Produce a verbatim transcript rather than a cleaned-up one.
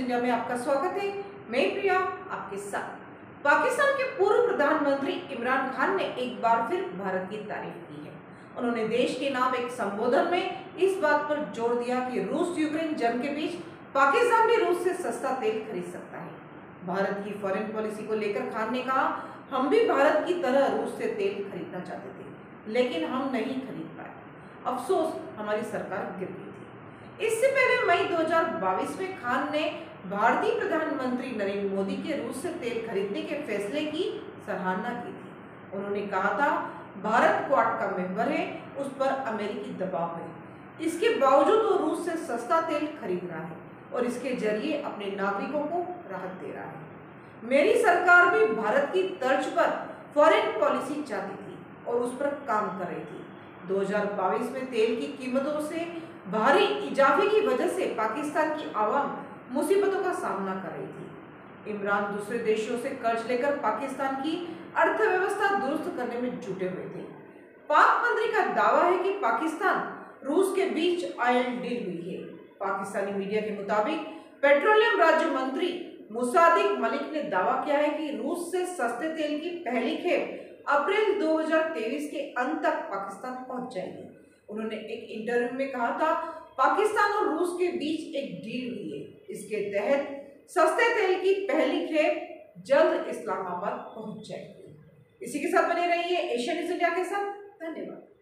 India में आपका स्वागत है। मैं प्रिया आपके साथ। पाकिस्तान के पूर्व प्रधानमंत्री इमरान खान ने एक बार फिर भारत की तारीफ की है। उन्होंने देश के नाम एक संबोधन में इस बात पर जोर दिया कि रूस यूक्रेन जंग के बीच पाकिस्तान भी रूस से सस्ता तेल खरीद सकता है। भारत की फॉरेन पॉलिसी को लेकर खान ने कहा, हम भी भारत की तरह रूस से तेल खरीदना चाहते थे, लेकिन हम नहीं खरीद पाए। अफसोस, हमारी सरकार गिर गई थी। इससे पहले मई दो हज़ार बाईस में खान ने भारतीय प्रधानमंत्री नरेंद्र मोदी के रूस से तेल खरीदने के फैसले की सराहना की थी। उन्होंने कहा था, भारत क्वाड का मेंबर है, उस पर अमेरिकी दबाव है, इसके बावजूद वो रूस से सस्ता तेल खरीद रहा है और इसके जरिए अपने नागरिकों को राहत दे रहा है। मेरी सरकार भी भारत की तर्ज पर फॉरेन पॉलिसी चाहती थी और उस पर काम कर रही थी। दो हज़ार बाईस में तेल की कीमतों से भारी इजाफे की वजह से पाकिस्तान की आवाम मुसीबतों का सामना कर रही थी। इमरान दूसरे देशों से कर्ज लेकर पाकिस्तान की अर्थव्यवस्था दुरुस्त करने में जुटे हुए थे। पाक मंत्री का दावा है कि पाकिस्तान रूस के बीच ऑयल डील हुई है। पाकिस्तानी मीडिया के मुताबिक पेट्रोलियम राज्य मंत्री मुसादिक मलिक ने दावा किया है कि रूस से सस्ते तेल की पहली खेप अप्रैल दो हज़ार तेईस के अंत तक पाकिस्तान पहुंच जाएगी। उन्होंने एक इंटरव्यू में कहा था, पाकिस्तान और रूस के बीच एक डील हुई है, इसके तहत सस्ते तेल की पहली खेप जल्द इस्लामाबाद पहुंच जाएगी। इसी के साथ बने रहिए एशियन न्यूज़ इंडिया के साथ। धन्यवाद।